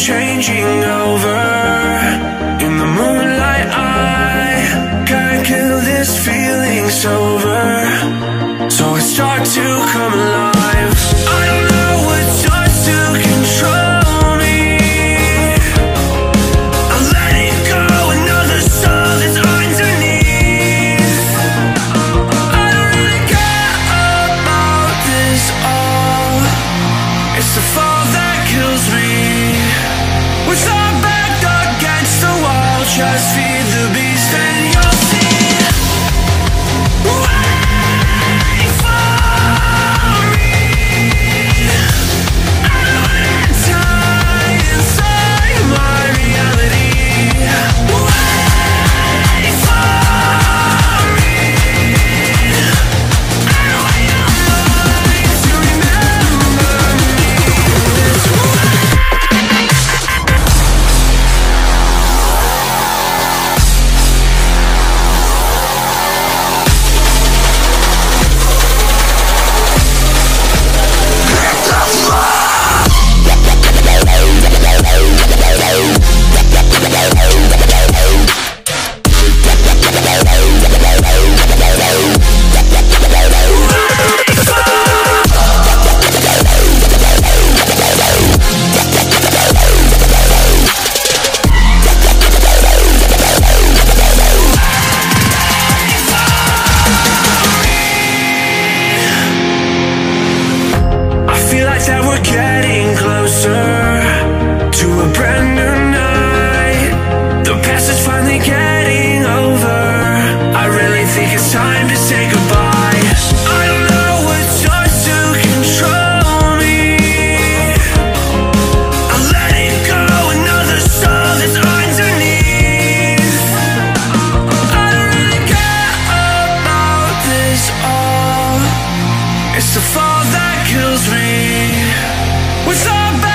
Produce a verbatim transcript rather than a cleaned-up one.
changing over. In the moonlight I can't kill this feeling sober. So I start to come alive. I don't know what starts to control me. I let it go, another soul that's underneath. I don't really care about this all. It's the fall that kills me. With our back against the wall, just feed the beast and you'll see. Wait for me. I don't wanna die inside my reality. Wait for me. I don't want your mind to remember me this way. That we're getting closer to a brand new night. The past is finally getting over. I really think it's time to say goodbye. I don't know what starts to control me. I let it go, another soul that's underneath. I don't really care about this all. It's the fall that kills me. With our back